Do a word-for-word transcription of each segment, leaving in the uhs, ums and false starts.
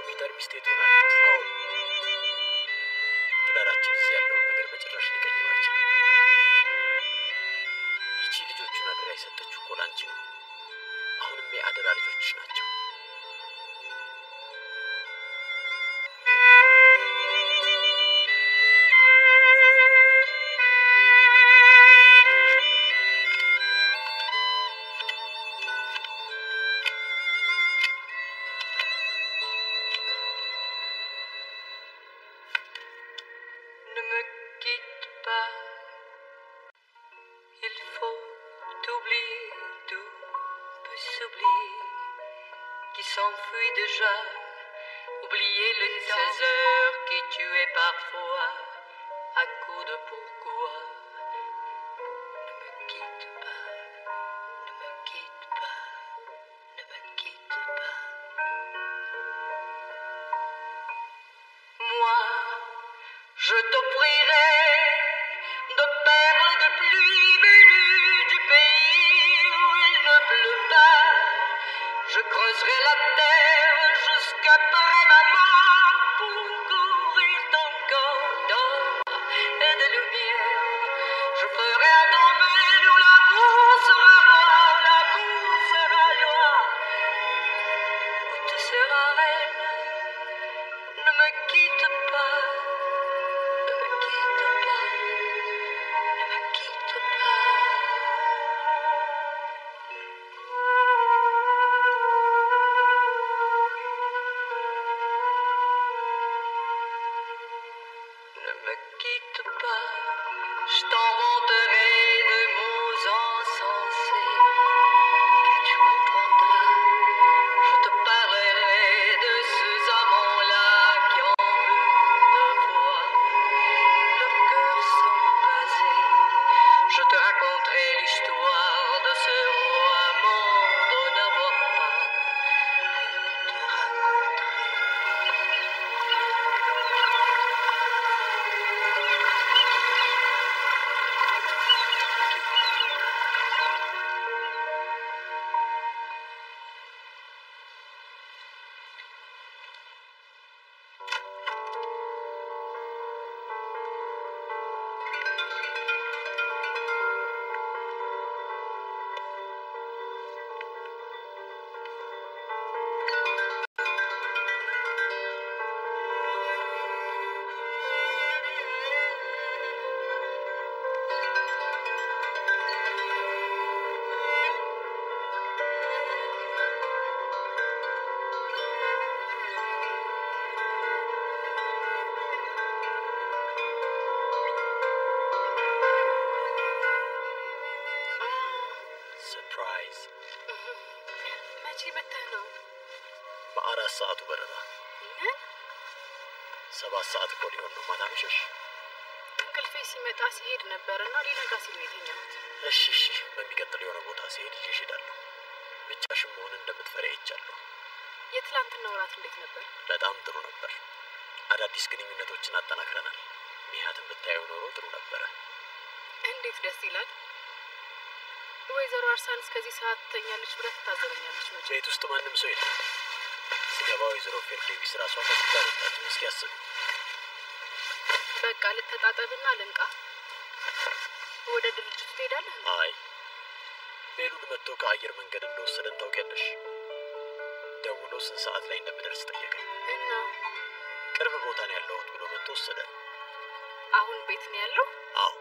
ቢተር ሚስቴ ትሆናለች። አዎ ትዳራችን እዚህ ያለውን ነገር በጭራሽ ሊቀይረው አይችልም። ይቺ ልጆቹን አደራ የሰጠችው እኮ ላንቺ ነው። አሁንም የአደራ ልጆችሽ ናቸው። S'enfuit déjà, oublier le temps, ces heures qui tuaient parfois à coups de pourquoi. Ne me quitte pas, ne me quitte pas, ne me quitte pas. Moi, je t'offrirai de perles de pluie venues du pays où il ne pleut pas. Je creuserai la terre jusqu'après ma mort pour couvrir ton corps d'or et de lumière. Je ferai un domaine où l'amour sera roi, l'amour sera loi, où tu seras reine. Ne me quitte pas, ne me quitte pas, ne me quitte pas. Ne me quitte pas, je t'inventerai de mots insensés que tu comprendras. Je te parlerai de ces amants-là qui ont vu deux fois leur cœur s'embraser. Je te raconterai l'histoire de ce roi mort de n'avoir pas. Te raconterai. Surprise. መቼ መተህ ነው? በአራት ሰዓቱ በረራ። ምን? ሰባት ሰዓት እኮ ሊሆን ነው። ማታ መሸሽ። እንቅልፌ ሲመጣ ሲሄድ ነበርና ሊነጋ ሲል ነው የተኛሁት። እሺ እሺ፣ በሚቀጥለው የሆነ ቦታ ሲሄድ ይዤሽ እሄዳለሁ። ብቻሽን መሆን እንደምትፈሪ አይቻለሁ። የትላንትናው እራት እንዴት ነበር? በጣም ጥሩ ነበር። አዳዲስ ግንኙነቶችን አጠናክረናል። ሚያትን ብታየው ኖሮ ጥሩ ነበረ። እንዴት ደስ ይላል። ወይዘሮ አርሳን እስከዚህ ሰዓት ተኛለች ብለህ ትታዘበኛለች መቼ? ቤት ውስጥ ማንም ሰው የለም። ስገባ ወይዘሮ ፌርዴቪስ ራሷ ከፍታ ወጣች። እስኪ አስቢ። በቃ ልተጣጠብና ልንቃ። ወደ ድርጅቱ ትሄዳለህ? አይ ቤሉል መጥቶ ከአየር መንገድ እንደወሰደን ታውቂያለሽ። ደውሎ ስንት ሰዓት ላይ እንደምደርስ ጠየቀኝ እና ቅርብ ቦታ ነው ያለሁት ብሎ መጥቶ ወሰደ። አሁን ቤት ነው ያለው? አዎ።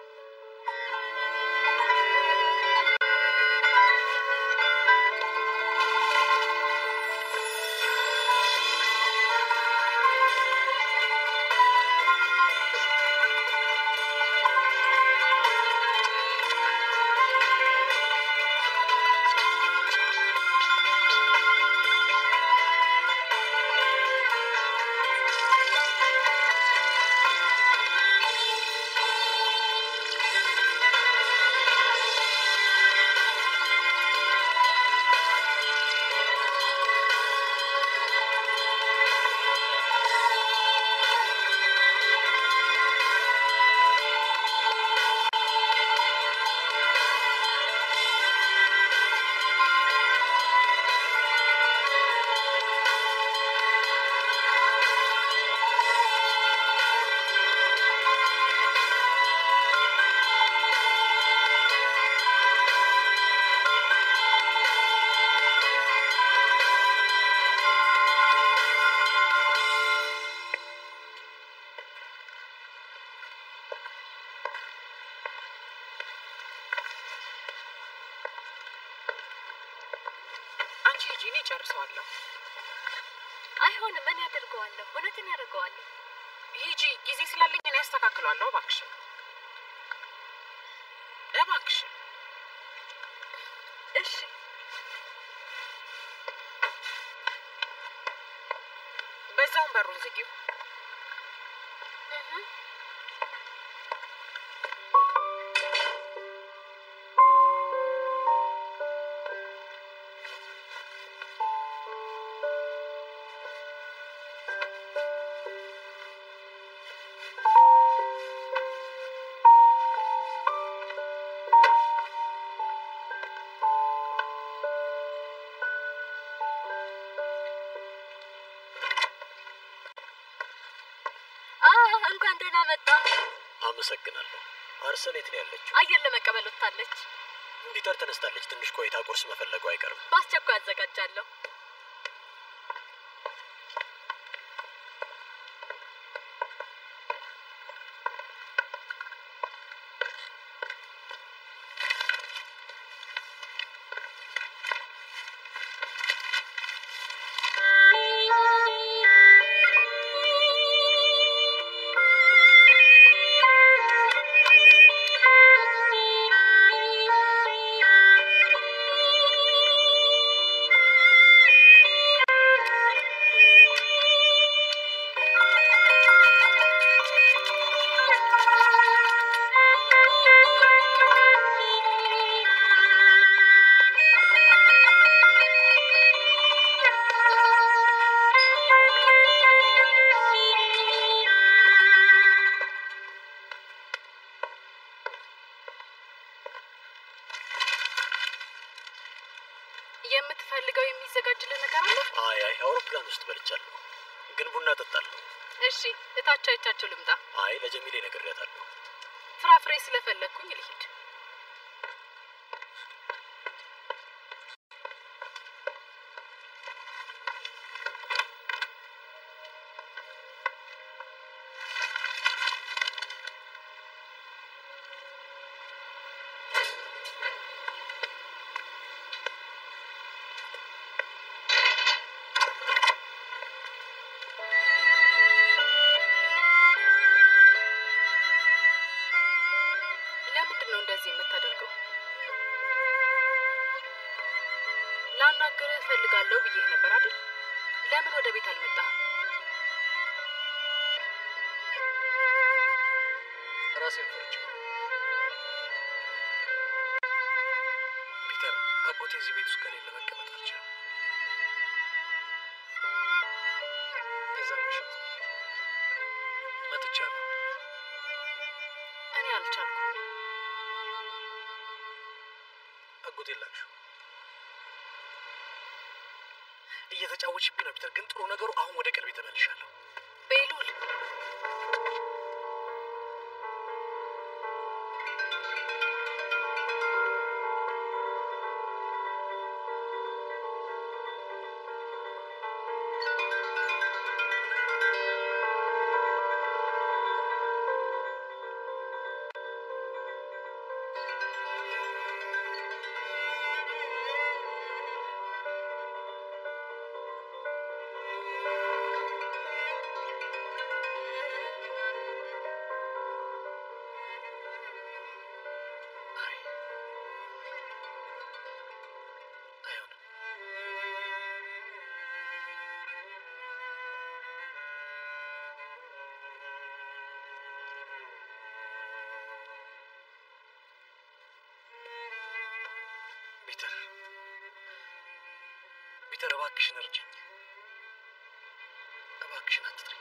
ጨርሰዋለሁ። አይሆንም ምን ያደርገዋለሁ? እውነትን ያደርገዋለሁ። ሂጂ ጊዜ ስላለኝ እኔ ያስተካክለዋለሁ። እባክሽ እባክሽ። እሺ በዛውን በሩን ዝጊው። እንኳን ደህና መጣ። አመሰግናለሁ። አርሰን የት ነው ያለችው? አየር ለመቀበል ወጣለች። ፒተር ተነስታለች። ትንሽ ቆይታ ቁርስ መፈለጉ አይቀርም። በአስቸኳይ አዘጋጃለሁ። የምትፈልገው የሚዘጋጅልህ ነገር አለ? አይ አይ አውሮፕላን ውስጥ በልቻለሁ፣ ግን ቡና ጠጣለሁ። እሺ እታች አይቻቸው ልምጣ። አይ ለጀሚሌ ነግሬያታለሁ። ፍራፍሬ ስለፈለኩኝ ልሂድ። ለምንድን ነው እንደዚህ የምታደርገው? ላናግርህ እፈልጋለሁ ብዬህ ነበር አይደል? ለምን ወደ ቤት አልመጣህም? ራሴን ፈርቼ። ፒተር አጎቴ እዚህ ቤት ውስጥ ከሌለ መቀመጥ አልችልም። የዛ ምሽት መጥቻለሁ። እኔ አልቻልኩም። አጎቴ ላክሽው። እየተጫወችብኝ ነው ፒተር፣ ግን ጥሩ ነገሩ አሁን ወደ ቀልቤ ተመልሻለሁ። ቤሉል ፒተር ፒተር እባክሽን እርጅኝ። እባክሽን አትጥሪ።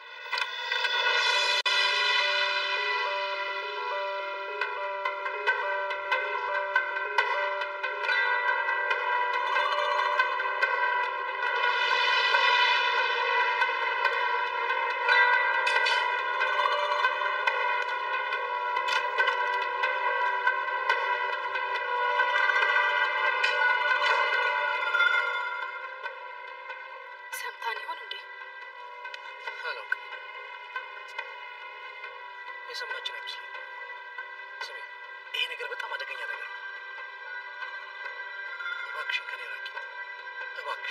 ሰምታን ይሆን እንዴ? አላውቅም። የሰማችን አይመስለኝም። ስሜ ይሄ ነገር በጣም አደገኛ ነገር ነው። እባክሽን ከኔ ራቂ። እባክሽ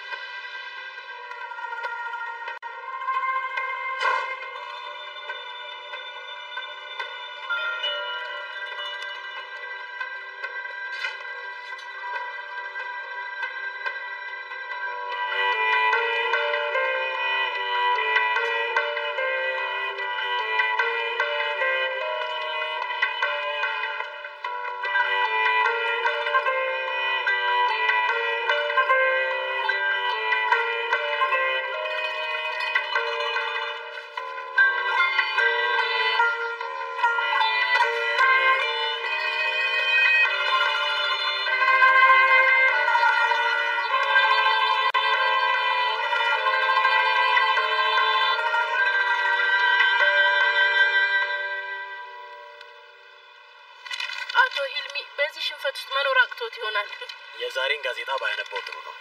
አቶ ሂልሚ በዚህ ሽንፈት ውስጥ መኖር አቅቶት ይሆናል። የዛሬን ጋዜጣ ባያነበው ጥሩ ነው።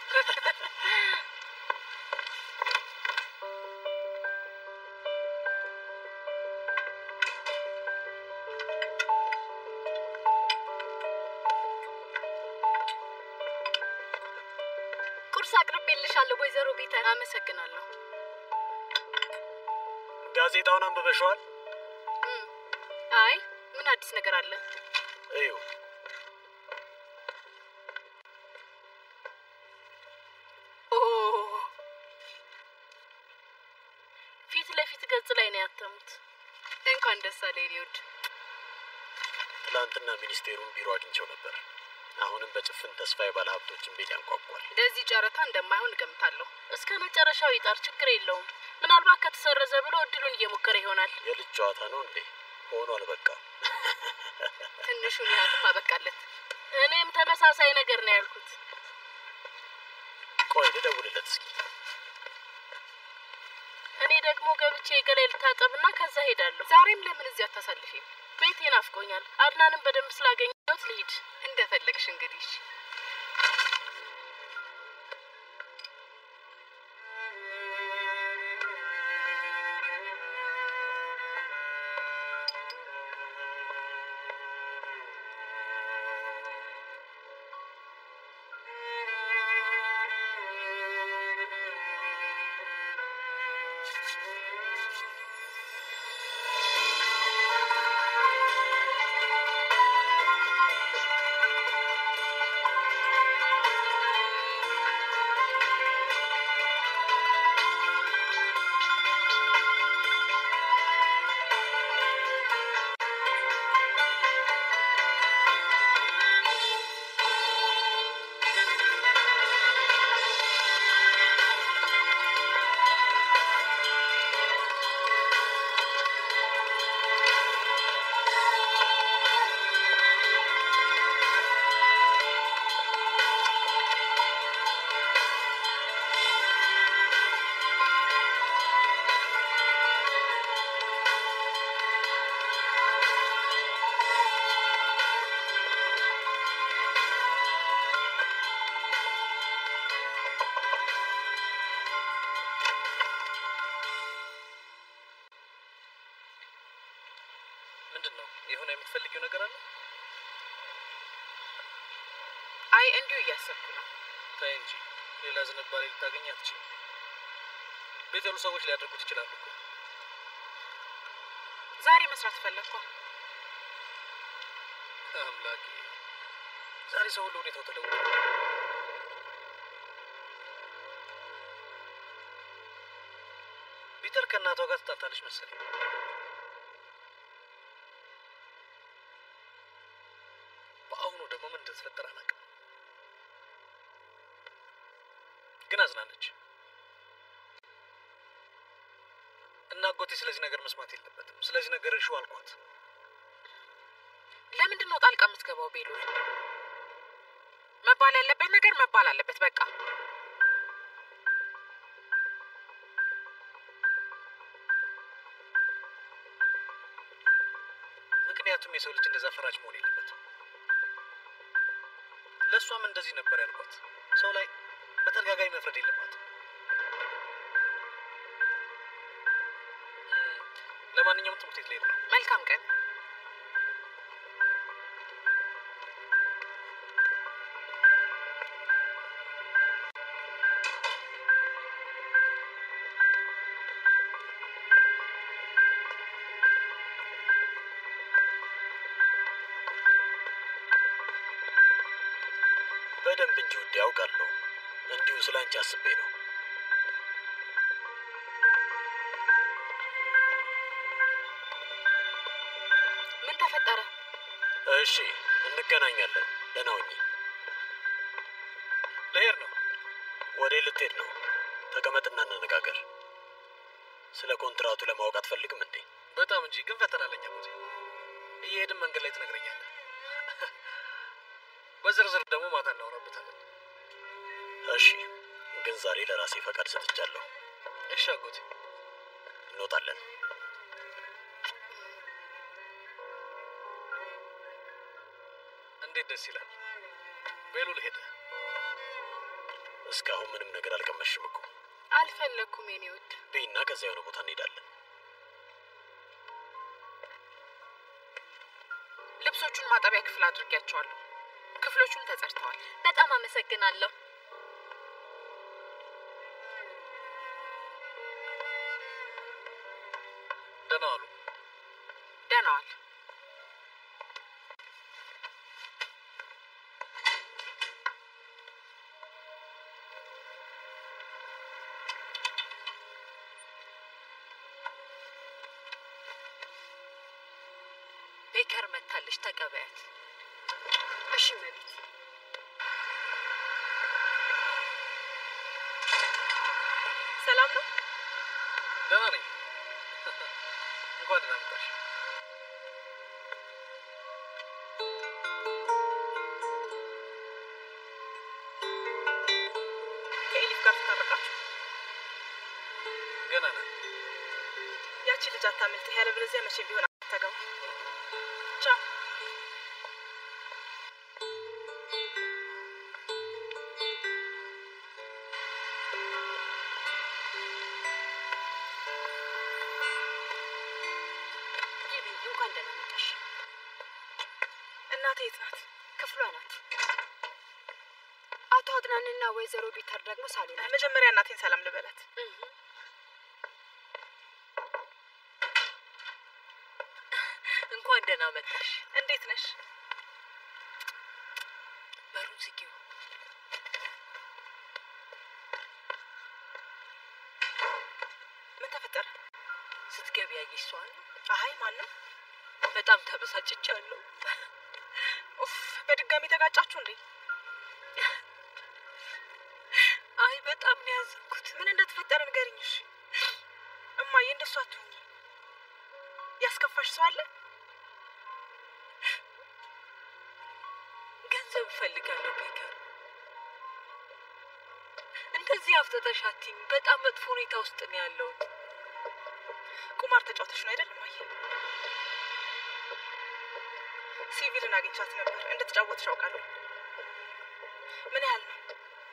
ቁርስ አቅርቤልሻለሁ ወይዘሮ ቢተር። አመሰግናለሁ። ጋዜጣውን አንብበሽዋል? አይ ምን አዲስ ነገር አለ? እዩ ፊት ለፊት ገጽ ላይ ነው ያተሙት። እንኳን ደስ አለኝ ይወድ። ትላንትና ሚኒስቴሩን ቢሮ አግኝቸው ነበር። አሁንም በጭፍን ተስፋ የባለ ሀብቶችን ቤት ያንቋቋል። ለዚህ ጨረታ እንደማይሆን ገምታለሁ። እስከ መጨረሻው ይጣር፣ ችግር የለውም። ምናልባት ከተሰረዘ ብሎ እድሉን እየሞከረ ይሆናል። የልጅ ጨዋታ ነው እንዴ? ሆኗል በቃ። ትንሹን ያህል አበቃለት። እኔም ተመሳሳይ ነገር ነው ያልኩት። ቆይ ልደውልለት እስኪ። እኔ ደግሞ ገብቼ ገላይ ልታጠብና ከዛ ሄዳለሁ። ዛሬም ለምን እዚህ አታሳልፊም? ቤቴ ናፍቆኛል። አድናንም በደንብ ስላገኘሁት ልሂድ። እንደፈለግሽ እንግዲህ። ምንድነው? ይሁን የምትፈልጊው ነገር አለ? አይ እንዲሁ እያሰብኩ ነው። ተይ እንጂ ሌላ ዝንባሌ ልታገኝ አትችልም። ቤት ያሉ ሰዎች ሊያደርጉት ይችላሉ እኮ። ዛሬ መስራት ፈለግኩ። አምላኬ ዛሬ ሰው ሁሉ ሁኔታው ተለውጧል። ቢተር ከእናቷ ጋር ተጣልታለች መሰለኝ። በአሁኑ ደግሞ ምን እንደተፈጠረ አላውቅም፣ ግን አዝናለች። እና አጎቴ ስለዚህ ነገር መስማት የለበትም። ስለዚህ ነገር እሺ አልኳት። ለምንድን ነው ጣልቃ የምትገባው ቤሉል? መባል ያለበት ነገር መባል አለበት በቃ። ምክንያቱም የሰው ልጅ እንደዛ ፈራጅ መሆን የለበትም። ለእሷም እንደዚህ ነበር ያልኳት። ሰው ላይ በተደጋጋሚ መፍረድ የለባትም። ለማንኛውም ትምህርት ቤት ልሄድ ነው። መልካም ቀን። በደንብ እንጂ ውዴ ያውቃለሁ። እንዲሁ ስላንቺ አስቤ ነው። ምን ተፈጠረ? እሺ እንገናኛለን። ደህና ሁኚ። ልሄድ ነው። ወዴት ልትሄድ ነው? ተቀመጥና እንነጋገር። ስለ ኮንትራቱ ለማወቅ አትፈልግም እንዴ? በጣም እንጂ ግን ፈተና አለኝ አጎቴ። እየሄድን መንገድ ላይ ትነግረኛለህ። በዝርዝር ደግሞ ማታ እናወራበታለን። እሺ ግን ዛሬ ለራሴ ፈቃድ ሰጥቻለሁ። እሺ አጎቴ። እንወጣለን። እንዴት ደስ ይላል። በሉ ልሄድ። እስካሁን ምንም ነገር አልቀመሽም እኮ። አልፈለኩም የኔ ውድ። በይና ከዚያ የሆነ ቦታ እንሄዳለን። ልብሶቹን ማጠቢያ ክፍል አድርጌያቸዋለሁ። ክፍሎቹም ተጸድተዋል። በጣም አመሰግናለሁ። ደህና ዋሉ። ደህና ዋል። ቤከር መታለች፣ ተቀበያት። እሺ መቤት። ሰላም ነው? ደህና ነኝ። እንኳን ደህና መጣሽ። ከኤሊፍ ጋር ተታረቃችሁ? ገና ነን። ያቺ ልጅ አታምልጥህ፣ ያለበለዚያ መቼም ቢሆን አታገባ። ቻው። እንኳን ደህና መጣሽ። እናቴ የት ናት? ክፍሏ ናት። አቶ አድናንና ወይዘሮ ቢተር ደግሞ ሳሎን ናቸው። መጀመሪያ እናቴን ሰላም ልበላት። እንኳን ደህና መጣሽ። እንዴት ነሽ? በሩን ዝጊው። ምን ተፈጠረ? ስትገቢ ያየሽ ሰው አለ? አይ ማንም። በጣም ተበሳጭቻለሁ። ኡፍ፣ በድጋሚ ተጋጫችሁ እንዴ? አይ በጣም ነው ያዘንኩት። ምን እንደተፈጠረ ንገሪኝ እሺ። እማዬ እንደሱ አትሁኚ። ያስከፋሽ ሰው አለ? ገንዘብ እፈልጋለሁ ቤከር። እንደዚህ አፍጥጠሽ አትይኝ። በጣም መጥፎ ሁኔታ ውስጥ ነው ያለሁት። ቁማር ተጫውተሽ ነው አይደል እማዬ? ሲቪልን አግኝቻት ነበር። እንድትጫወትሽ አውቃለሁ። ምን ያህል ነው?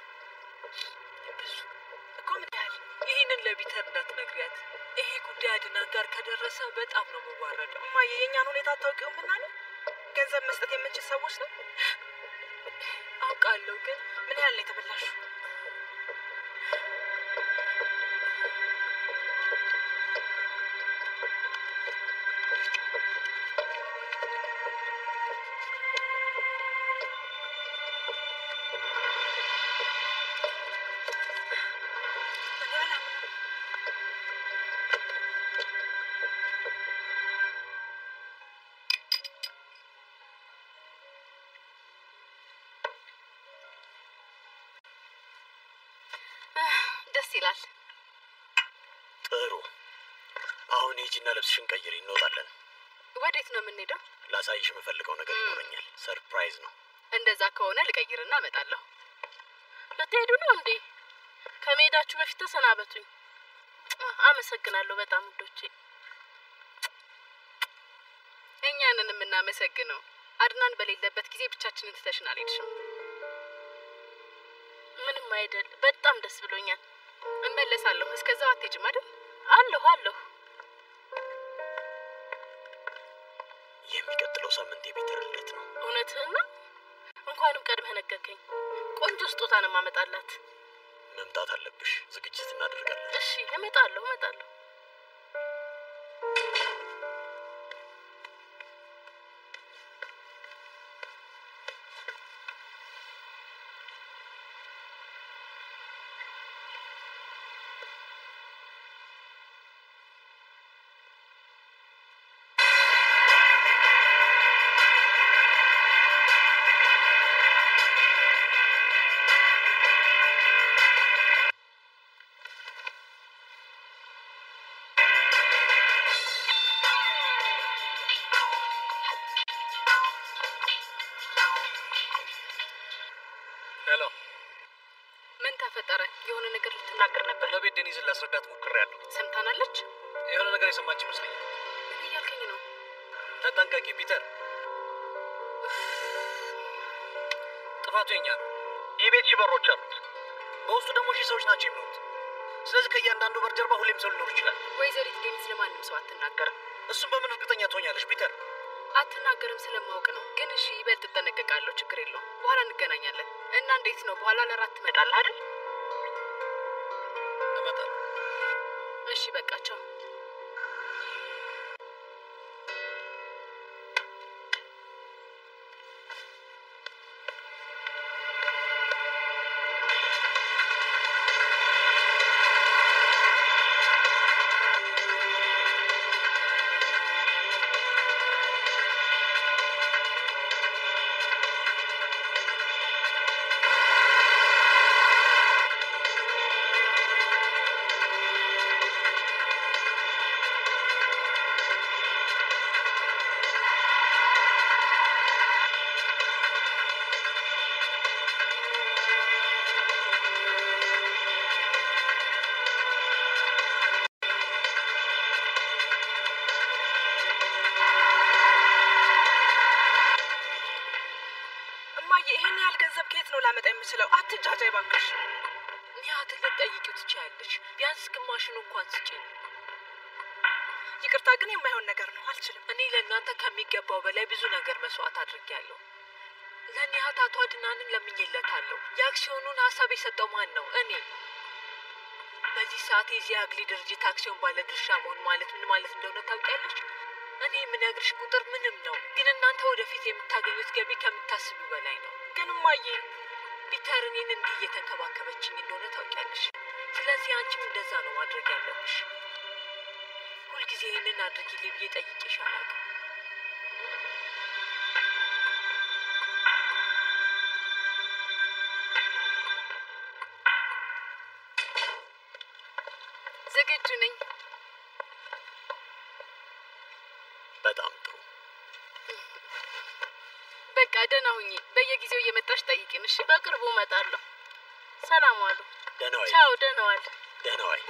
ብዙ እኮ። ምን ያህል? ይህንን ለቢተር እንዳትነግሪያት። ይሄ ጉዳይ አድናን ጋር ከደረሰ በጣም ነው መዋረደው። እማዬ የእኛን ሁኔታ አታውቂውም እና ነው? ገንዘብ መስጠት የምንችል ሰዎች ነው። አውቃለሁ፣ ግን ምን ያህል ነው የተበላሽው? ደስ ይላል። ጥሩ። አሁን ሂጂና ልብስሽን ቀይሪ፣ እንወጣለን። ወዴት ነው የምንሄደው? ላሳይሽ የምፈልገው ነገር ይኖረኛል። ሰርፕራይዝ ነው። እንደዛ ከሆነ ልቀይርና እመጣለሁ። ልትሄዱ ነው እንዴ? ከመሄዳችሁ በፊት ተሰናበቱኝ። አመሰግናለሁ በጣም ውዶቼ። እኛንን የምናመሰግነው። አድናን በሌለበት ጊዜ ብቻችንን ትተሽን አልሄድሽም። ምንም አይደል። በጣም ደስ ብሎኛል። እመለሳለሁ። እስከዛው አትሄጂም አይደል? አለሁ አለሁ። የሚቀጥለው ሳምንት የቤተር ልደት ነው። እውነትህን ነው? እንኳንም ቀድመህ ነገርከኝ። ቆንጆ ስጦታ ነው ማመጣላት። መምጣት አለብሽ። ዝግጅት እናደርጋለን። እሺ እመጣለሁ እመጣለሁ። ስትናገር ነበር። ለቤት ዴኒዝን ላስረዳት ሞክሬያለሁ። ሰምታናለች? የሆነ ነገር የሰማች ይመስለኛል። ምን እያልከኝ ነው? ተጠንቀቂ ፒተር። ጥፋቱ የኛ ነው። የቤት ሺህ በሮች አሉት፣ በውስጡ ደግሞ ሺህ ሰዎች ናቸው የሚኖሩት። ስለዚህ ከእያንዳንዱ በር ጀርባ ሁሌም ሰው ሊኖር ይችላል። ወይዘሪት ዴኒዝ ለማንም ሰው አትናገርም። እሱም በምን እርግጠኛ ትሆኛለሽ ፒተር? አትናገርም ስለማውቅ ነው። ግን እሺ ይበልጥ እጠነቀቃለሁ። ችግር የለውም። በኋላ እንገናኛለን። እና እንዴት ነው በኋላ ለራት ትመጣለህ አይደል? እመጣለሁ። እሺ በቃ ቻው። ይሄን ያህል ገንዘብ ከየት ነው ላመጣ የምችለው? አትጃጃይ ባክሽ። ኒሃት ልትጠይቂው ትችያለሽ። ቢያንስ ግማሽን እንኳን ስጪኝ። ይቅርታ ግን የማይሆን ነገር ነው፣ አልችልም። እኔ ለእናንተ ከሚገባው በላይ ብዙ ነገር መስዋዕት አድርጌያለሁ። ለኒሃት አቶ አድናንን ለምኜለታለሁ። የአክሲዮኑን ሀሳብ የሰጠው ማን ነው? እኔ። በዚህ ሰዓት የዚህ አግሊ ድርጅት አክሲዮን ባለ ድርሻ መሆን ማለት ምን ማለት እንደሆነ ታውቂያለሽ? እኔ የምነግርሽ ቁጥር ምንም ነው፣ ግን እናንተ ወደፊት የምታገኙት ገቢ ከምታስቡ በላይ ነው። ግን እማዬ ፒተር እኔን እንዲህ እየተንከባከበችኝ እንደሆነ ታውቂያለሽ። ስለዚህ አንቺም እንደዛ ነው ማድረግ ያለብሽ። ሁልጊዜ ይህንን አድርጊልኝ ብዬ ጠይቄሽ አላውቅም። ዝግጁ ነኝ። በጣም ጥሩ። በቃ ደህና ሁኚ። በየጊዜው እየመጣሽ ጠይቂን እሺ? በቅርቡ እመጣለሁ። ሰላም ዋሉ። ደህና ዋይ። ቻው። ደህና ዋል። ደህና ዋይ።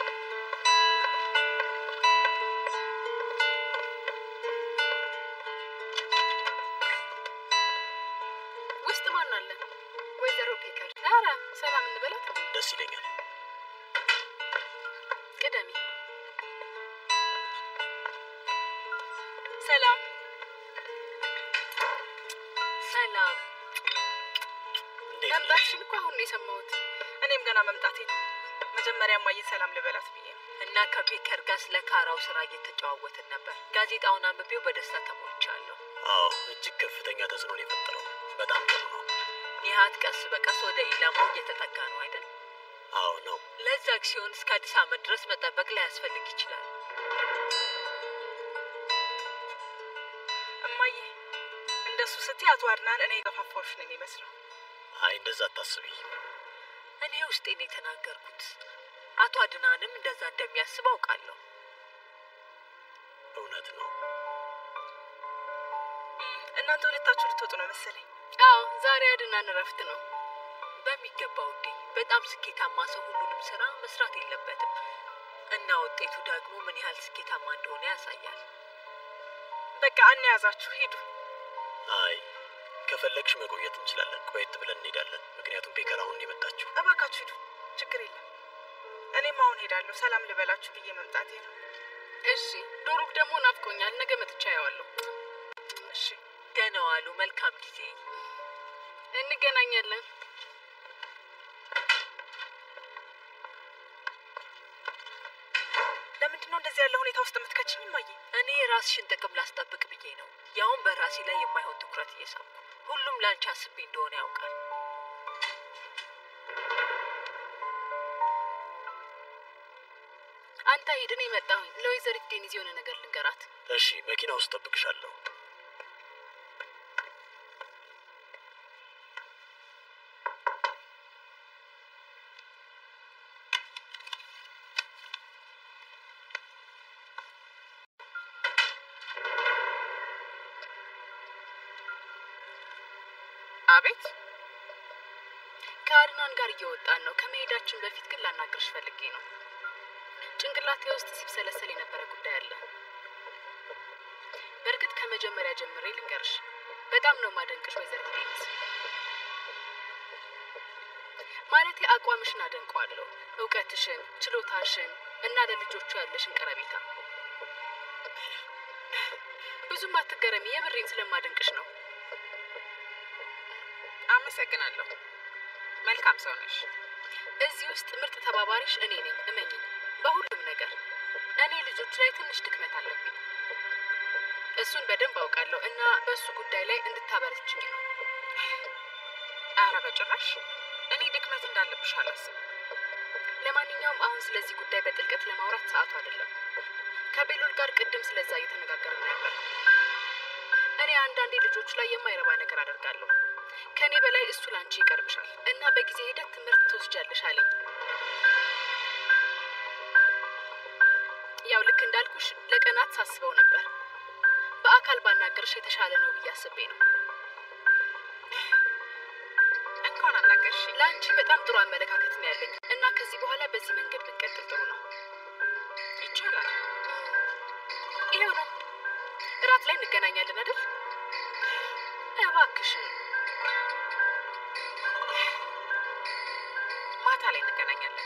ውስጥ ማን አለ? ወይዘሮ ፔከር። ኧረ ሰላም እንበላት። ደስ ይለኛል። ቅደሚ። ሰላም። ሰላም። መምጣትሽን እኮ አሁን ነው የሰማሁት። እኔም ገና መምጣቴ ነው። መጀመሪያ እማዬ ሰላም ልበላት ብዬ ነው። እና ከፔከር ጋር ስለ ካራው ስራ እየተጨዋወትን ነበር። ጋዜጣውን አንብቤው በደስታ ተሞልቻለሁ። አዎ፣ እጅግ ከፍተኛ ተጽዕኖ ነው የፈጠረው። በጣም ጥሩ ነው። ኒሃት ቀስ በቀስ ወደ ኢላማው እየተጠጋ ነው አይደል? አዎ ነው። ለዛ አክሲዮን እስከ አዲስ ዓመት ድረስ መጠበቅ ላያስፈልግ ይችላል። እማዬ እንደሱ ስትይ አቶ አድናን እኔ የገፋፋሁሽ ነው የሚመስለው። አይ እንደዛ አታስቢ። እኔ ውስጤን የተናገርኩት አቶ አድናንም እንደዛ እንደሚያስብ አውቃለሁ። እውነት ነው። እናንተ ሁለታችሁ ልትወጡ ነው መሰለኝ። አዎ ዛሬ አድናን እረፍት ነው። በሚገባው ውዴ። በጣም ስኬታማ ሰው ሁሉንም ስራ መስራት የለበትም እና ውጤቱ ደግሞ ምን ያህል ስኬታማ እንደሆነ ያሳያል። በቃ እንያዛችሁ ሂዱ። አይ ከፈለግሽ መቆየት እንችላለን። ቆየት ብለን እንሄዳለን። ምክንያቱም ፔከር አሁን የመጣችሁ። እባካችሁ ሂዱ፣ ችግር የለም። እኔም አሁን ሄዳለሁ። ሰላም ልበላችሁ ብዬ መምጣቴ ነው። እሺ ዶሩክ ደግሞ ናፍቆኛል። ነገ መጥቻ ያዋለሁ። እሺ ደህና ዋሉ። መልካም ጊዜ። እንገናኛለን። ለምንድን ነው እንደዚህ ያለ ሁኔታ ውስጥ የምትከችኝ እማዬ? እኔ ራስሽን ጥቅም ላስጠብቅ ብዬ ነው። ያውን በራሴ ላይ የማይሆን ትኩረት እየሳብኩ። ሁሉም ላንቺ አስቤ እንደሆነ ያውቃል። አንተ ሂድ፣ እኔ መጣሁኝ። ለወይዘሪት ዴኒዝ የሆነ ነገር ልንገራት። እሺ መኪና ውስጥ ጠብቅሻለሁ። አቤት። ከአድናን ጋር እየወጣን ነው። ከመሄዳችን በፊት ግን ላናግርሽ ፈልጌ ነው። ጭንቅላቴ ውስጥ ሲብሰለሰል የነበረ ጉዳይ አለ። በእርግጥ ከመጀመሪያ ጀምሬ ልንገርሽ፣ በጣም ነው ማደንቅሽ ወይዘሮ ዴኒስ። ማለቴ አቋምሽን አደንቀዋለሁ፣ እውቀትሽን፣ ችሎታሽን እና ለልጆቹ ያለሽን ቀረቤታ። ብዙም አትገረሚ፣ የምሬን ስለማደንቅሽ ነው። አመሰግናለሁ። መልካም ሰው ነሽ። እዚህ ውስጥ ምርጥ ተባባሪሽ እኔ ነኝ፣ እመኚኝ፣ በሁሉም ነገር። እኔ ልጆች ላይ ትንሽ ድክመት አለብኝ፣ እሱን በደንብ አውቃለሁ እና በእሱ ጉዳይ ላይ እንድታበረችኝ ነው። ኧረ በጭራሽ እኔ ድክመት እንዳለብሽ አላስብም። ለማንኛውም አሁን ስለዚህ ጉዳይ በጥልቀት ለማውራት ሰዓቱ አይደለም። ከቤሉል ጋር ቅድም ስለዛ እየተነጋገርን ነበር። እኔ አንዳንዴ ልጆች ላይ የማይረባ ነገር አደርጋለሁ። ከኔ በላይ እሱ ላንቺ ይቀርብሻል እና በጊዜ ሂደት ትምህርት ትወስጃለሽ አለኝ። ያው ልክ እንዳልኩሽ ለቀናት ሳስበው ነበር። በአካል ባናገርሽ የተሻለ ነው ብዬ አስቤ ነው። እንኳን አናገርሽ። ለአንቺ በጣም ጥሩ አመለካከት ነው ያለኝ እና ከዚህ በኋላ በዚህ መንገድ ብንቀጥል ጥሩ ነው። ይቻላል። ይሄው ነው። እራት ላይ እንገናኛለን አይደል? እባክሽን ማታ ላይ እንገናኛለን።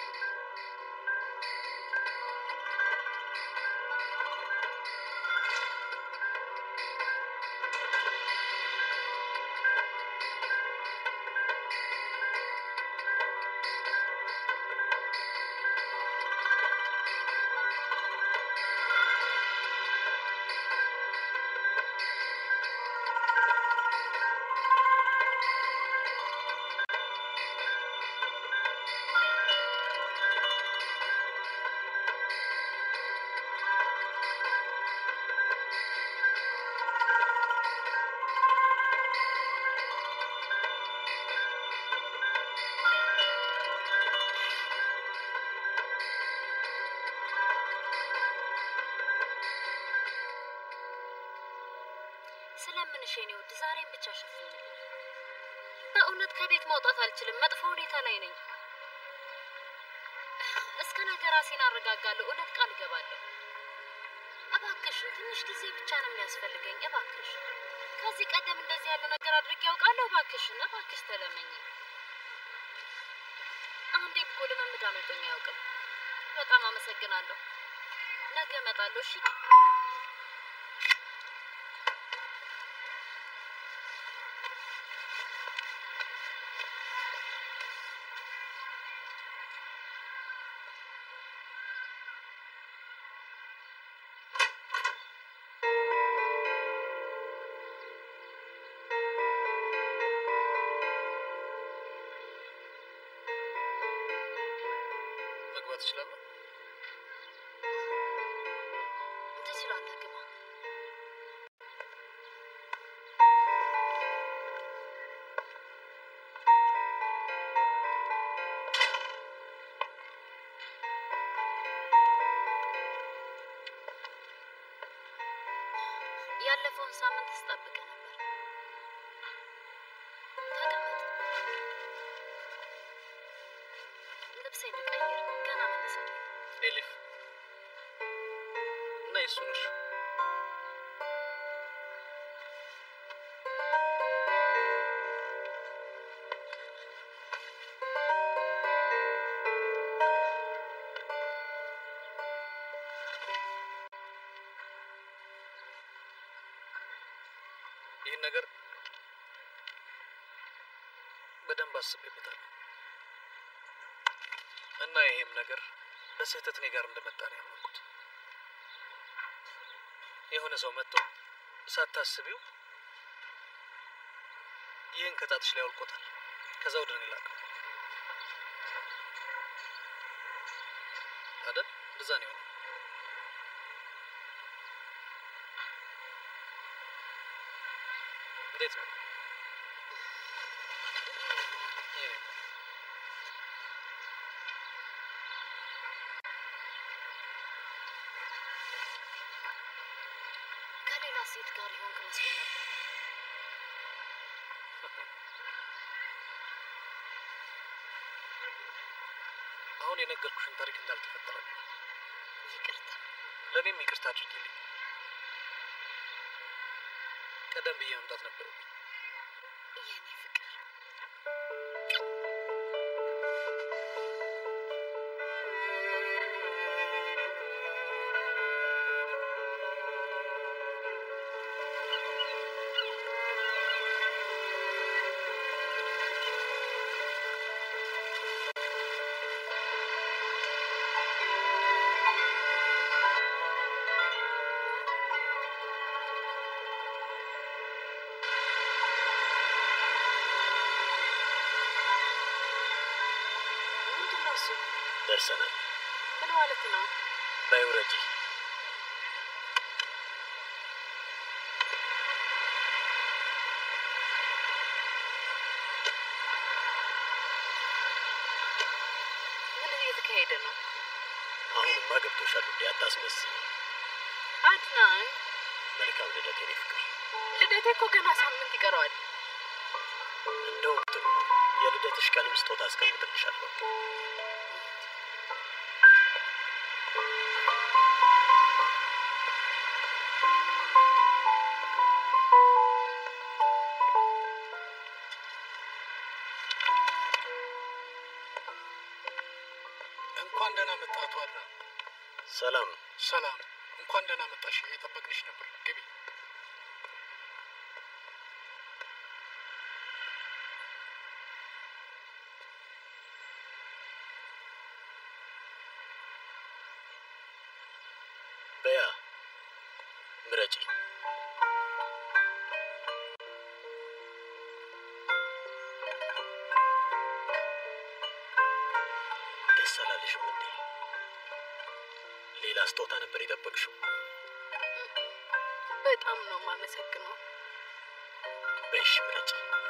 ስለምንሽ የኔ ውድ ዛሬም ብቻ ሸፍኝልኝ። በእውነት ከቤት መውጣት አልችልም፣ መጥፎ ሁኔታ ላይ ነኝ። እስከ ነገ ራሴን አረጋጋለሁ፣ እውነት ቃል እገባለሁ። እባክሽ ትንሽ ጊዜ ብቻ ነው የሚያስፈልገኝ። እባክሽ ከዚህ ቀደም እንደዚህ ያለ ነገር አድርጌ ያውቃለሁ? እባክሽ እባክሽ ተለመኝ። አንዴ እኮ ልምምድ አመልጦኝ አያውቅም። በጣም አመሰግናለሁ። ነገ እመጣለሁ። እሺ መግባት እችላለሁ? ትችላለህ፣ ግባ። ያለፈውን ሳምንት ስጠብቅ ነበር። ተቀመጥ። ልብሴን ልቀይር፣ ገና መነሳት። ኤሊፍ እና የሱ ነሽ? ይህን ነገር በደንብ አስቤበታለሁ እና ይሄም ነገር በስህተት እኔ ጋር እንደመጣ ነው ያመንኩት። የሆነ ሰው መጥቶ ሳታስቢው ይህን ከጣትሽ ላይ አውልቆታል። ከዛ ወደ እኔ ላከው አይደል? እንደዛ ነው የሆነው። እንዴት ነው? ከሌላ ሴት ጋር ይሆን ከመስሎኝ ነበር። አሁን የነገርኩሽን ታሪክ እንዳልተፈጠረ ነው። ይቅርታ። ለኔም ይቅርታ አድርጊልኝ። ቀደም ብዬ መምጣት ነበረብኝ። የኔ ፍቅር ደርሰናል። ምን ማለት ነው? ባይውረጂ ምን እየተካሄደ ነው? አሁንማ ገብቶሻል ውዴ፣ አታስመስይ። አድናን መልካም ልደት የኔ ፍቅር። ልደቴ እኮ ገና ሳምንት ይቀረዋል። እንደውም ጥሩ ነው። የልደትሽ ቀንም ስጦታ አስቀምጥልሻለሁ። እንኳን ደህና መጣህ አድና። ሰላም ሰላም። እንኳን ደህና መጣሽ። እየጠበቅንሽ ነበር። ግቢ። በያ ምረጪ። ደስ አላለሽም እንዴ? ሌላ ስጦታ ነበር የጠበቅሽው? በጣም ነው የማመሰግነው። በይሽ ምረጪ።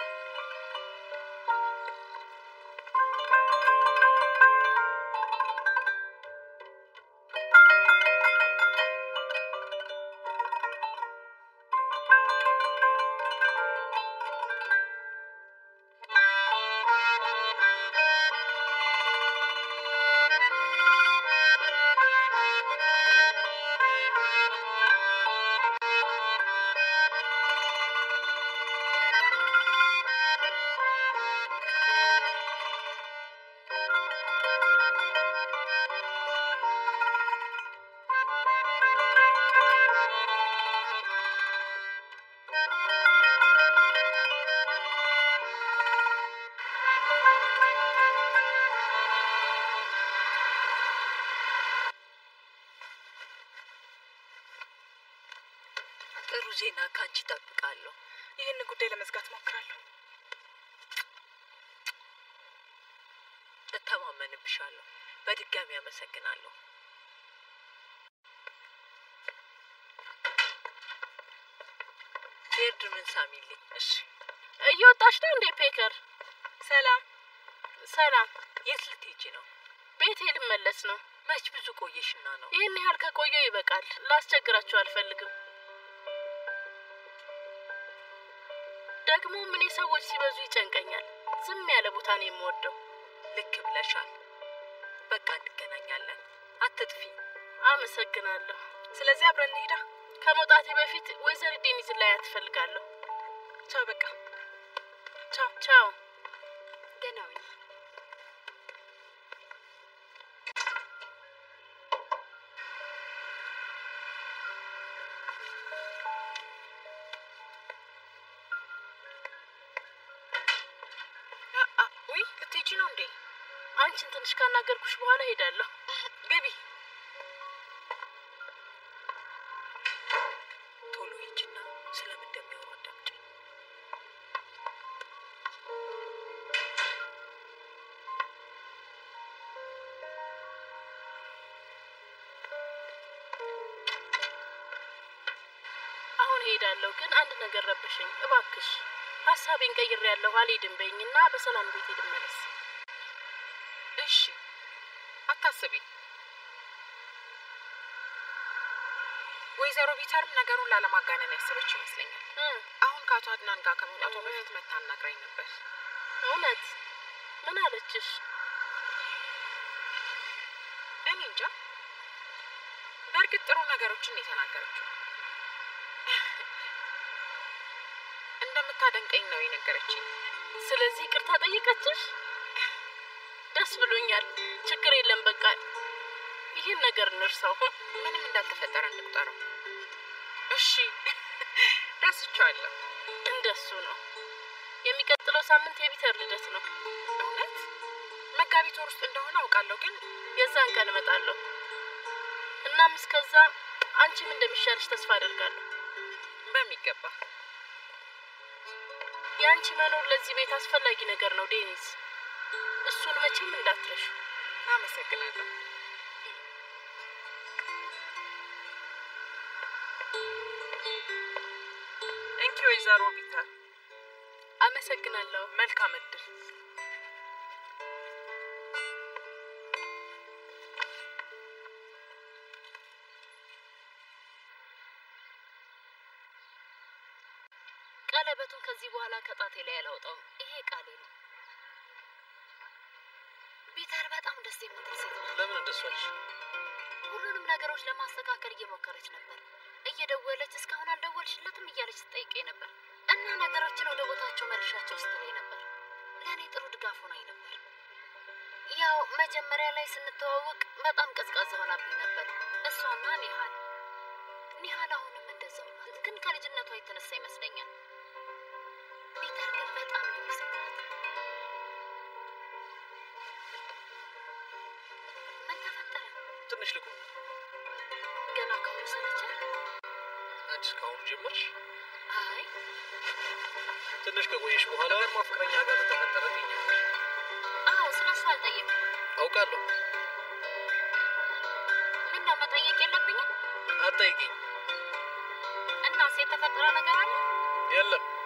ጥሩ ዜና ካንቺ ጠብቃለሁ። ይህን ጉዳይ ለመዝጋት ሞክራለሁ። እተማመንብሻለሁ። በድጋሚ አመሰግናለሁ። ሄርድ ምን ሳሚልኝ? እሺ እየወጣሽ ነው እንዴ ፔከር? ሰላም ሰላም። የት ልትሄጂ ነው? ቤቴ ልመለስ ነው። መች ብዙ ቆየሽና ነው? ይህን ያህል ከቆየው ይበቃል። ላስቸግራችሁ አልፈልግም። ደግሞ ምን ሰዎች ሲበዙ ይጨንቀኛል። ዝም ያለ ቦታ ነው የምወደው። ልክ ብለሻል። በቃ እንገናኛለን። አትጥፊ። አመሰግናለሁ። ስለዚህ አብረን እንሂዳ። ከመውጣቴ በፊት ወይዘሮ ዴኒዝ ላይ አትፈልጋለሁ። ቻው። በቃ ቻው ቻው። ደህና ሁኚ። ወይ ልትሄጂ ነው እንዴ? አንቺን ትንሽ ካናገርኩሽ በኋላ ሄዳለሁ። ግቢ። ቶሎ ሂጂና ስለምን እንደሚያወሩ አዳምጪ። አሁን ሄዳለሁ፣ ግን አንድ ነገር ረበሸኝ። እባክሽ ሀሳቤን ቀይሬያለሁ። አልሄድም በይኝና በሰላም ቤት ልመለስ። እሺ፣ አታስቢ። ወይዘሮ ቢተርም ነገሩን ላለማጋነን ያሰበች ይመስለኛል። አሁን ከአቶ አድናን ጋር ከመውጣቷ በፊት መታ አናግራኝ ነበር። እውነት? ምን አለችሽ? በእርግጥ ጥሩ ነገሮችን የተናገረችው እንደምታደንቀኝ ነው የነገረችኝ። ስለዚህ ይቅርታ ጠየቀችሽ? ደስ ብሎኛል። ችግር የለም በቃ ይሄን ነገር እንርሳው። ምንም እንዳልተፈጠረ እንቁጠረው። እሺ ደስቻለሁ። እንደሱ ነው። የሚቀጥለው ሳምንት የቢተር ልደት ነው። እውነት? መጋቢት ወር ውስጥ እንደሆነ አውቃለሁ፣ ግን የዛን ቀን እመጣለሁ። እናም እስከዛ አንቺም እንደሚሻልሽ ተስፋ አደርጋለሁ። በሚገባ። ያንቺ መኖር ለዚህ ቤት አስፈላጊ ነገር ነው ዴኒስ። እሱን መቼም እንዳትረሹ። አመሰግናለሁ። እንኪ ወይዘሮ ቢተር። አመሰግናለሁ። መልካም እድል። ቀለበቱን ከዚህ በኋላ ከጣቴ ላይ አላወጣውም። ይሄ ቃሌ ነው። ቢተር በጣም ደስ የምትል ሴት ናት። ለምን እንደሱ አልሽ? ሁሉንም ነገሮች ለማስተካከል እየሞከረች ነበር። እየደወለች እስካሁን አልደወልሽለትም እያለች ትጠይቀኝ ነበር እና ነገሮችን ወደ ቦታቸው መልሻቸው ስትለኝ ነበር። ለእኔ ጥሩ ድጋፍ ሆናኝ ነበር። ያው መጀመሪያ ላይ ስንተዋወቅ በጣም ቀዝቃዛ ሆናብኝ ነበር እሷና ኒሃል። ኒሃል አሁንም እንደዛው ናት፣ ግን ከልጅነቷ የተነሳ ይመስለኛል። ቢተር ግን በጣም ልዩ ሴት ናት። ምን ተፈጠረ? ትንሽ ልቁም። ገና ከሆኑ ሰለቸህ? አንቺ እስካሁን ጀመርሽ? አይ ትንሽ ከቆየሽ በኋላ ማፍቅረኛ ጋር ተፈጠረ ትኛለሽ። አዎ፣ ስለሱ አልጠየቅም። አውቃለሁ። ምን ነው መጠየቅ የለብኝም? አትጠይቂኝ። እና ሴት ተፈጠረ ነገር አለ? የለም።